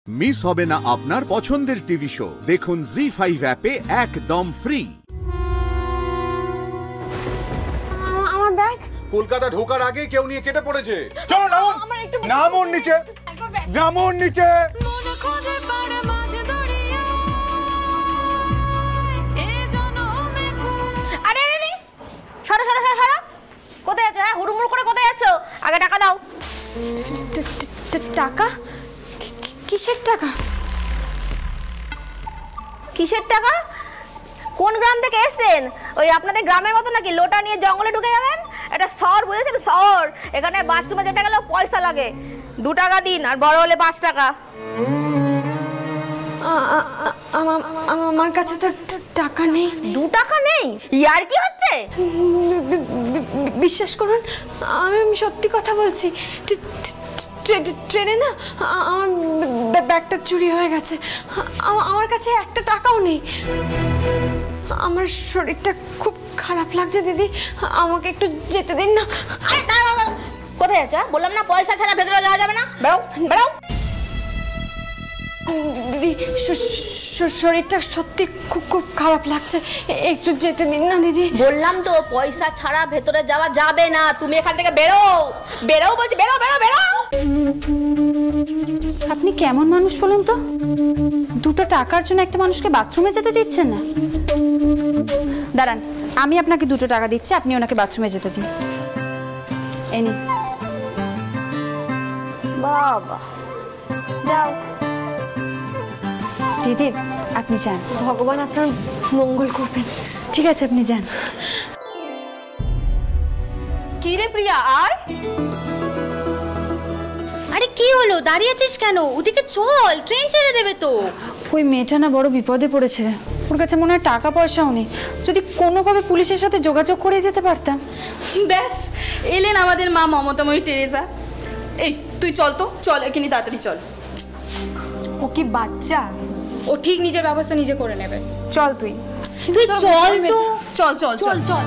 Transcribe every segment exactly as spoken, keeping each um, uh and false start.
Miss হবে না আপনার পছন্দের টিভি শো। দেখুন জি ফাইভ অ্যাপে একদম ফ্রি। আমার ব্যাগ কলকাতা ঢোকার আগে কেউ নিয়ে কেটে পড়েছে। চলো নামুন, নামুন নিচে, নামুন নিচে। আরে আরে সরো সরো সরো সরো, কোথায় আছো? হ্যাঁ হুড়ুমুড় করে কোথায় আছো? আগে টাকা দাও। টাকা? কিসের টাকা? কিসের টাকা? কোন গ্রাম থেকে এসেছেন? ওই আপনাদের গ্রামের মতো নাকি লোটা নিয়ে জঙ্গলে ঢুকে যাবেন? এটা শহর, বুঝেছেন? শহর। এখানে বাথরুমে যেতে গেলেও পয়সা লাগে। দু টাকা দিন, আর বড় হলে পাঁচ টাকা। আমার কাছে তো টাকা নেই। দু টাকা নেই? ইয়ার কি হচ্ছে? বিশ্বাস করুন, আমি আমি সত্যি কথা বলছি। ট্রেনে না আমার ব্যাগটা চুরি হয়ে গেছে। আমার কাছে একটা টাকাও নেই। আমার শরীরটা খুব খারাপ লাগছে দিদি, আমাকে একটু যেতে দিন না। আরে দাঁড়াও দাঁড়াও, কোথায় আছো? বললাম না পয়সা ছাড়া ভেতরে যাওয়া যাবে না। বেরো বেরো। দিদি শরীরটা সত্যি খুব খুব খারাপ লাগছে, একটু যেতে দিন না দিদি। বললাম তো পয়সা ছাড়া ভেতরে যাওয়া যাবে না। তুমি এখান থেকে বেরো বেরো বলছি, বেরো বেরো বেরো। আপনি কেমন মানুষ বলুন তো? দুটো টাকার জন্য একটা মানুষকে বাথরুমে যেতে দিচ্ছেন না? দাঁড়ান, আমি আপনাকে দুটো টাকা দিচ্ছি, আপনি ওনাকে বাথরুমে যেতে দিন। এই নিন। বাবা যাও। দিদি আপনি যান, ভগবান আপনার মঙ্গল করবেন। ঠিক আছে আপনি যান। কি রে প্রিয়া, আয়। আরে কি হলো, দাঁড়িয়ে আছিস কেন? ওদিকে চল, ট্রেন ছেড়ে দেবে তো। ওই মেয়েটা না বড় বিপদে পড়েছে, ওর কাছে মনে হয় টাকা পয়সাও নেই। যদি কোনোভাবে পুলিশের সাথে যোগাযোগ করে দিতে পারতাম। ব্যাস এলেন আমাদের মা মমতাময়ী টেরেসা। এই তুই চল তো, চল এখানে তাড়াতাড়ি চল। ও কি বাচ্চা? ও ঠিক নিজের ব্যবস্থা নিজে করে নেবে। চল তুই, তুই চল তো। চল চল চল চল।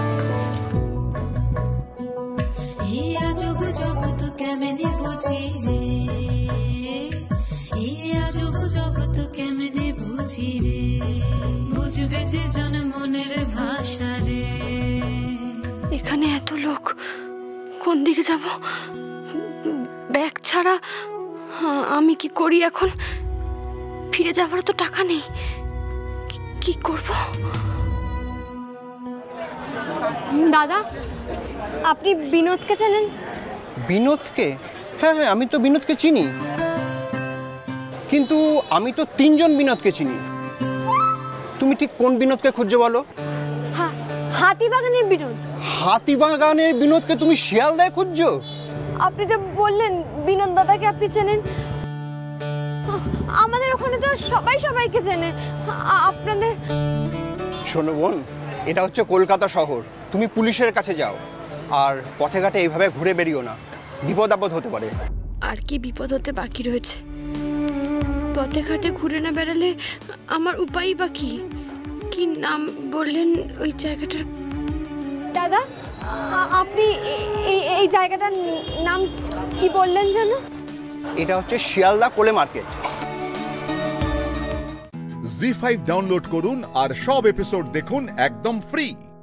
এখানে এত লোক, কোন দিকে যাব? ব্যাগ ছাড়া আমি কি করি এখন? ফিরে যাওয়ার তো টাকা নেই, কি করব? দাদা, আপনি বিনোদকে চেনেন? বিনোদকে? হ্যাঁ হ্যাঁ, আমি তো বিনোদকে চিনি, কিন্তু আমি তো তিনজন বিনোদকে চিনি। তুমি ঠিক কোন বিনোদকে খুঁজছো বলো? হাতিবাগানের বিনোদ। হাতিবাগানের বিনোদকে তুমি শিয়ালদায় খুঁজছো? আপনি তো বললেন বিনোদ দাদাকে আপনি চেনেন। আমাদের ওখানে তো সবাই সবাইকে চেনে। আপনাদের শোনো বোন, এটা হচ্ছে কলকাতা শহর। তুমি পুলিশের কাছে যাও, আর পথে ঘাটে এইভাবে ঘুরে বেরিও না, বিপদ আপদ হতে পারে। আর কি বিপদ হতে বাকি রয়েছে? পথে ঘাটে ঘুরে না বেড়ালে আমার উপায় বা কি? কি নাম বললেন ওই জায়গাটার? দাদা, আপনি এই জায়গাটার নাম কি বললেন যেন? এটা হচ্ছে শিয়ালদা কোলে মার্কেট। জি ফাইভ ডাউনলোড করুন আর সব এপিসোড দেখুন একদম ফ্রি।